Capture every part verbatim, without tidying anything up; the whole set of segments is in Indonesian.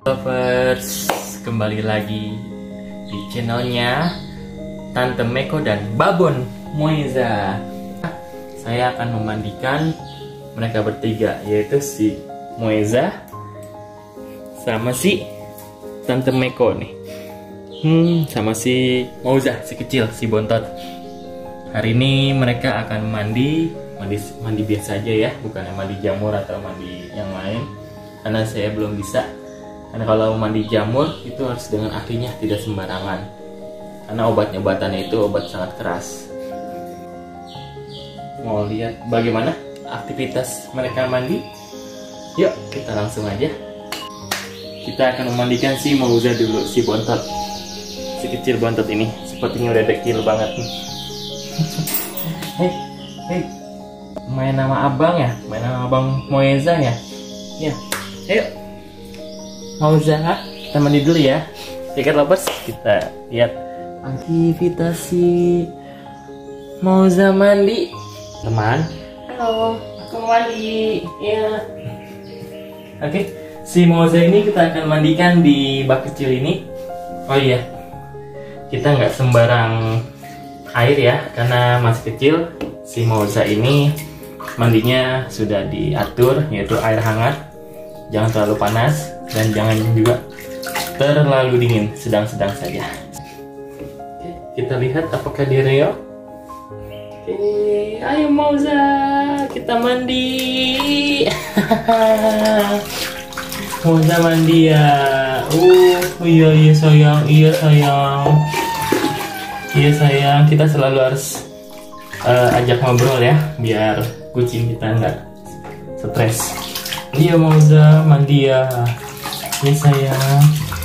Lovers, kembali lagi di channelnya Tante Meko dan Babon Moeza. Saya akan memandikan mereka bertiga, yaitu si Moeza sama si Tante Meko nih, hmm, sama si Moeza, si kecil, si bontot. Hari ini mereka akan mandi, mandi, mandi biasa aja ya, bukan mandi jamur atau mandi yang lain, karena saya belum bisa. Karena kalau mandi jamur itu harus dengan ahlinya, tidak sembarangan. Karena obat-obatannya itu obat sangat keras. Mau lihat bagaimana aktivitas mereka mandi? Yuk kita langsung aja. Kita akan memandikan si Moeza dulu, si bontot, si kecil bontot ini. Sepertinya udah dekil banget nih. Hei, hei, main nama abang ya? Main nama abang Moeza ya? Ya, ayo Moeza, kita mandi dulu ya. Oke lovers, kita lihat aktivitas si Moeza mandi. Teman, halo, aku mau mandi. Ya. Oke, si Moeza ini kita akan mandikan di bak kecil ini. Oh iya, kita nggak sembarang air ya, karena masih kecil. Si Moeza ini mandinya sudah diatur, yaitu air hangat, jangan terlalu panas dan jangan juga terlalu dingin, sedang-sedang saja. Oke, kita lihat apakah dia reok. Oke, ayo Moeza, kita mandi. Moeza mandi ya. Uh, iya iya sayang, iya sayang. Iya sayang, kita selalu harus uh, ajak ngobrol ya, biar kucing kita nggak stres. Iya Moeza mandi ya. Iya sayang.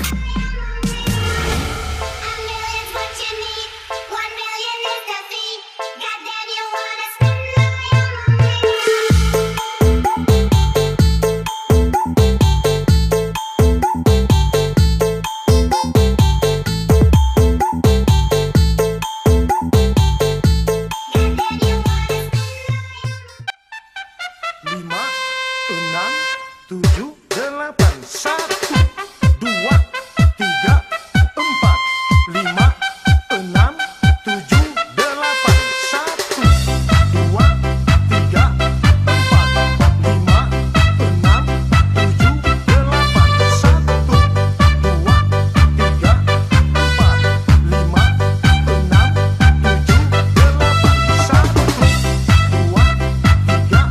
lima, enam, tujuh, delapan, satu, dua, tiga, empat, lima, enam, tujuh, delapan, satu, dua, tiga, empat, lima, enam, tujuh, delapan, satu, dua, tiga, empat, lima, enam, tujuh, delapan, satu, dua, tiga,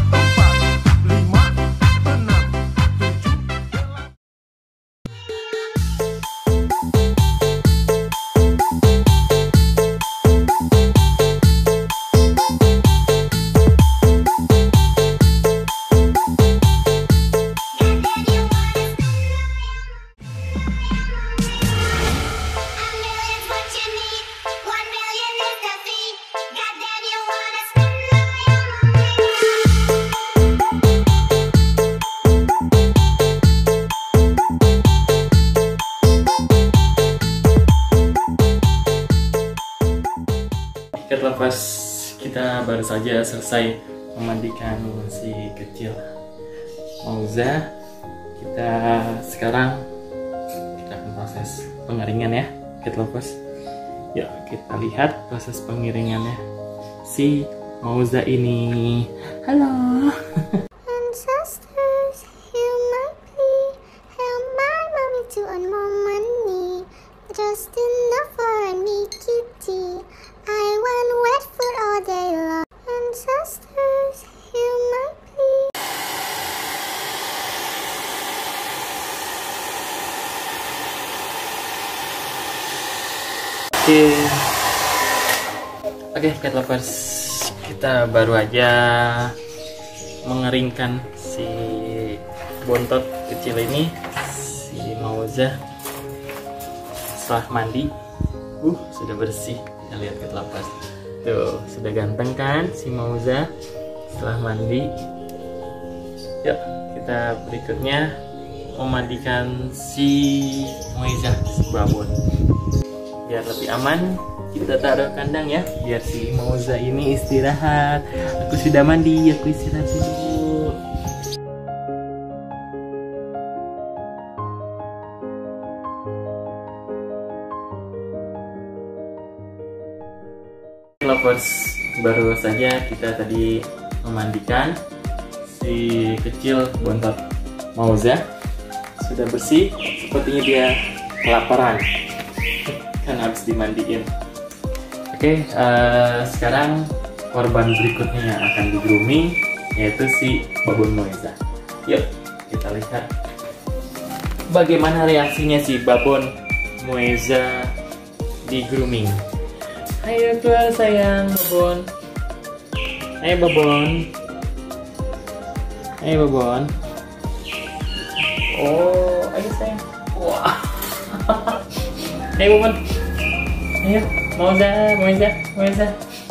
Lepas kita baru saja selesai memandikan si kecil Moeza. Kita sekarang kita akan proses pengeringan ya, Cat Lovers. Yuk kita lihat proses pengeringannya si Moeza ini. Halo. Ancestors, hear my plea, help my mommy to earn more money, just enough for a me kitty. I want wet food all day long. Ancestors, hear my plea. Oke, oke Cat Lovers, kita baru aja mengeringkan si bontot kecil ini, si Moeza, setelah mandi. Uh, sudah bersih. Kita lihat Cat Lovers, tuh sudah ganteng kan si Moeza setelah mandi. Yuk kita berikutnya memandikan si Moeza, si babon. Biar lebih aman, kita taruh kandang ya, biar si Moeza ini istirahat. Aku sudah mandi, aku istirahat dulu. lovers, baru saja kita tadi memandikan si kecil bontot Mauza. Sudah bersih, sepertinya dia kelaparan kan habis dimandiin. Oke, uh, sekarang korban berikutnya yang akan di grooming yaitu si babon Mauza. Yuk kita lihat bagaimana reaksinya si babon Mauza di grooming. Ayo keluar sayang, babon. Ayo babon. Ayo babon. Oh, ayo sayang. Wah. Ayo babon. Ayo, Mauza, Mauza, Mauza.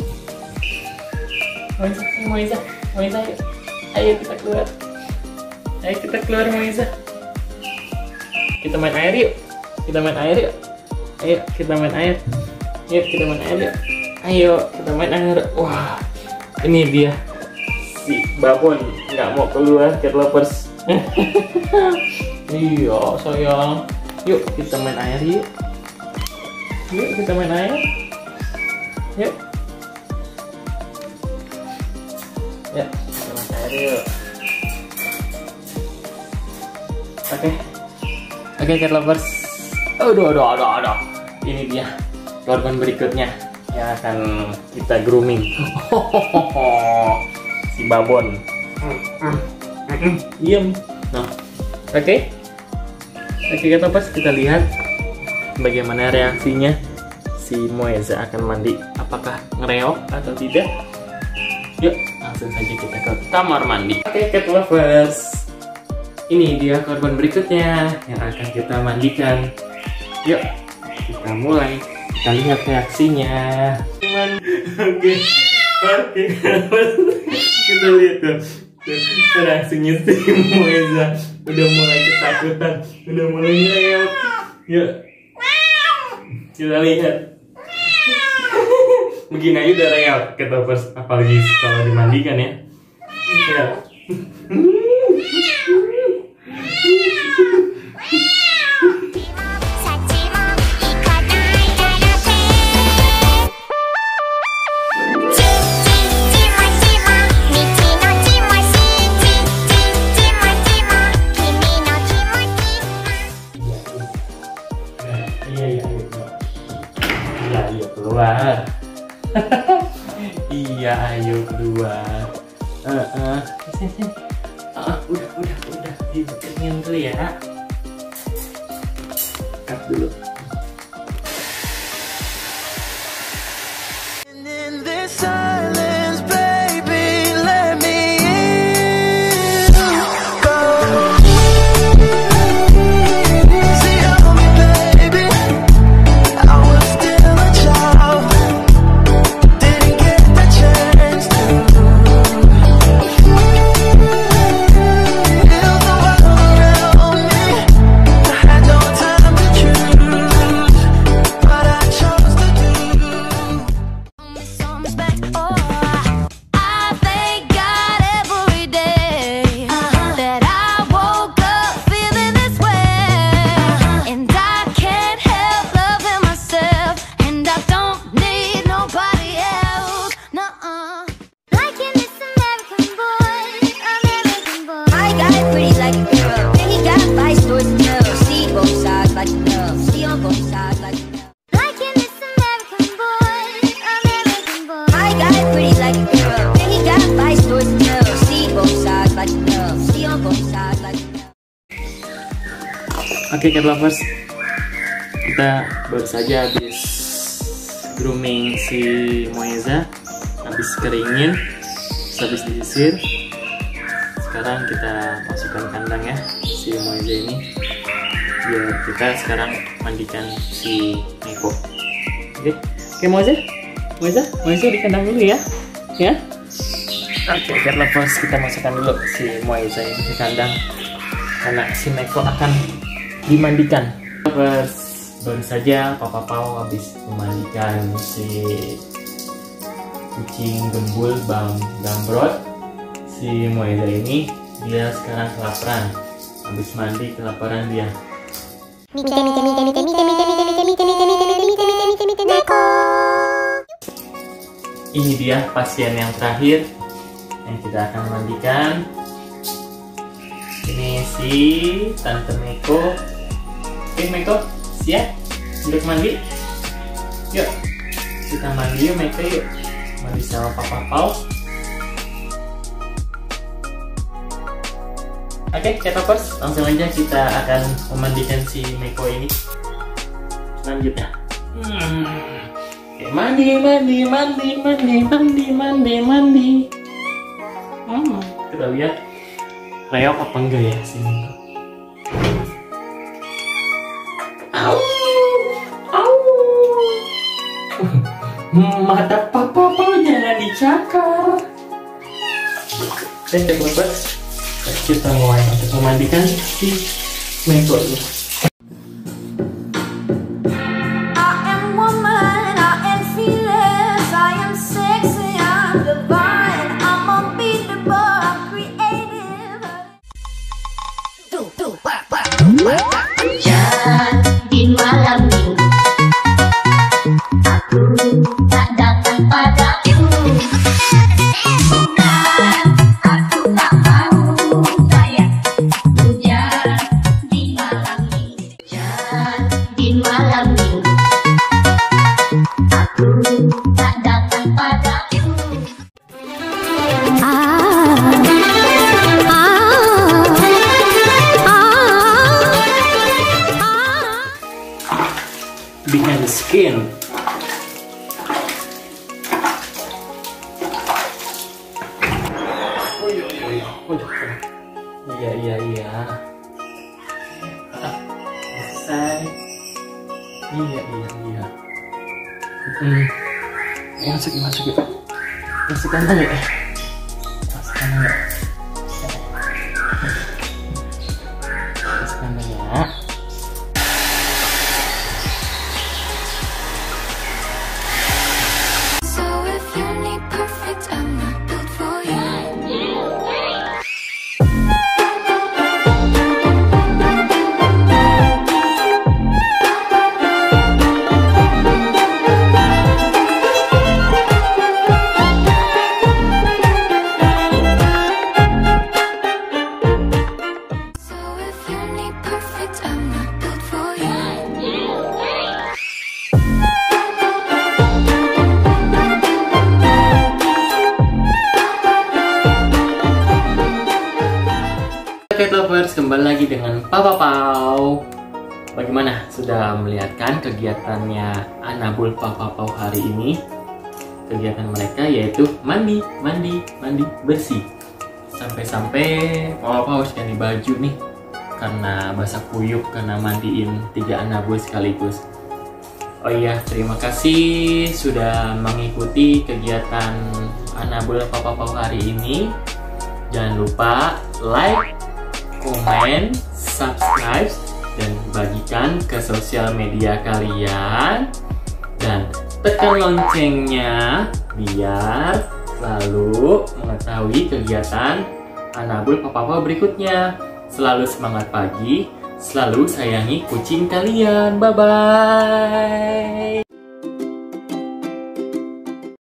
Mauza, Mauza, Mauza. Ayo. Ayo kita keluar. Ayo kita keluar Mauza. Kita main air yuk. Kita main air yuk. Ayo kita main air. Yuk kita main air yuk. Ayo kita main air. Wah, ini dia si babon nggak mau keluar, cat lovers. Iya sayang. Yuk kita main air yuk. Yuk kita main air. Yuk. Ya kita main air yuk. Oke. Oke cat lovers. Aduh aduh aduh aduh. Ini dia korban berikutnya yang akan kita grooming. Si babon. Diam. Nah, oke. Okay. Oke okay, kita pas kita lihat bagaimana reaksinya si Mauza akan mandi. Apakah ngereok atau tidak? Yuk langsung saja kita ke kamar mandi. Oke okay, cat lovers. Ini dia korban berikutnya yang akan kita mandikan. Yuk kita mulai. Kita lihat reaksinya. Oke, oke, kita lihat tuh reaksinya si Mauza. Udah mulai ketakutan, udah mulai ngereok. Yuk, kita lihat. Begini aja udah reok, kita pas apalagi kalau dimandikan ya. Ya. Keluar. Iya, ayo keluar. Uh, uh. Sini, sini. Uh, udah, udah, udah. Dibeketnya dulu ya. Cut dulu. Oke cat lovers, kita baru saja habis grooming si Mauza, habis keringin, habis disisir. Sekarang kita masukkan kandang ya si Mauza ini, biar kita sekarang mandikan si Neko. Oke, oke Mauza, Mauza, Mauza di kandang dulu ya, ya. Oke cat lovers, kita masukkan dulu si Mauza ini di kandang karena si Neko akan dimandikan. Terus baru saja Papa Pau habis memandikan si kucing gembul Bang Gambrot. Si Mauza ini dia sekarang kelaparan, habis mandi kelaparan dia. Mite mite mite mite mite mite mite mite mite mite mite mite mite mite mite Neko. ini dia pasien yang terakhir yang kita akan mandikan. Ini si Tante Meko. Oke Meko, siap untuk mandi? Yuk, kita mandi yuk Meko yuk. Mandi sama Papa Pau. Oke, K-popers, langsung aja kita akan memandikan si Meko ini. Selanjutnya, hmm. Oke, mandi, mandi, mandi, mandi, mandi, mandi, mandi. Hmm, kita lihat reok apa enggak ya si Meko. Au, au. Mata Papa Pau jangan dicakar. Dan K-popers, kita mulai untuk memandikan si Meko ini. Di malam minggu aku tak datang padamu, bukan aku tak mau sayang. Hujan di malam minggu, hujan di malam minggu aku tak datang padamu. Behind the skin. Oh iya iya iya. Oh iya iya iya. Selesai. Iya iya iya. Hmm. Masuk masuk ya. Masukkan aja ya. Masukkan aja. Masukkan aja. K-popers, kembali lagi dengan Papa Pau. Bagaimana? Sudah melihat kan kegiatannya Anabul Papa Pau hari ini? Kegiatan mereka yaitu mandi, mandi, mandi bersih. Sampai-sampai Papa Pau harus ganti baju nih karena basah kuyup karena mandiin tiga Anabul sekaligus. Oh iya, terima kasih sudah mengikuti kegiatan Anabul Papa Pau hari ini. Jangan lupa like, komen, subscribe, dan bagikan ke sosial media kalian. Dan tekan loncengnya biar selalu mengetahui kegiatan Anabul Papa Pau berikutnya. Selalu semangat pagi, selalu sayangi kucing kalian. Bye-bye.